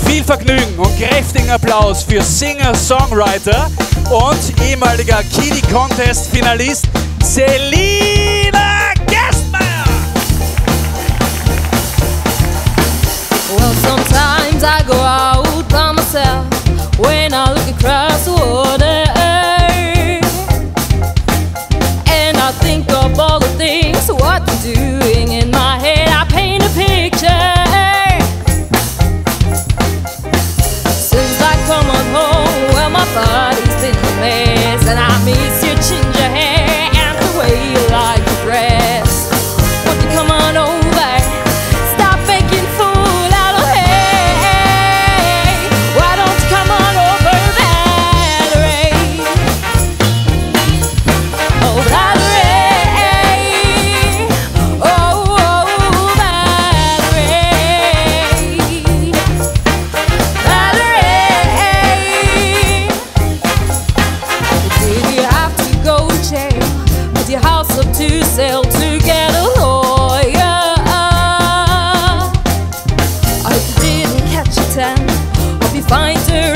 Viel Vergnügen und kräftigen Applaus für Singer-Songwriter und ehemaliger Kiddie Contest-Finalist Selina Gerstmeier. Well, sometimes I go out by myself when I look across the water, and I think of all the things what they're doing. In my head I paint a picture. Since I come on home, well, my body's been a mess, and I miss your ginger hair and the way you like to dress. Won't you come on over, stop making fool out of me? Why don't you come on over, Valerie? Oh, Valerie. Oh, oh, Valerie. Valerie. Did you have to go to jail with your house up to sell to get a lawyer? I hope you didn't catch a tan. Hope you find her